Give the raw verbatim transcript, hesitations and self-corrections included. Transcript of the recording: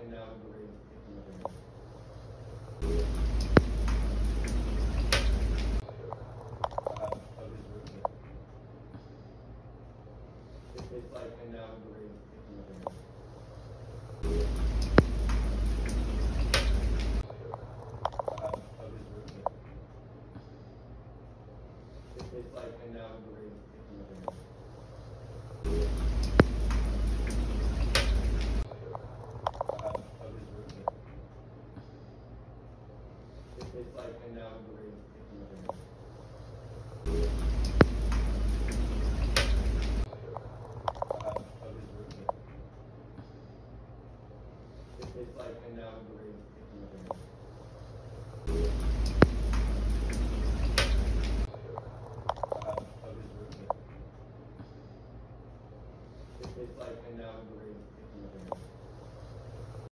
hanging out in the rain. It's like hanging out in the rain. It's like hanging out in the rain. It's like hanging out in the rain. It's like hanging out in the rain. It's like hanging out in the rain.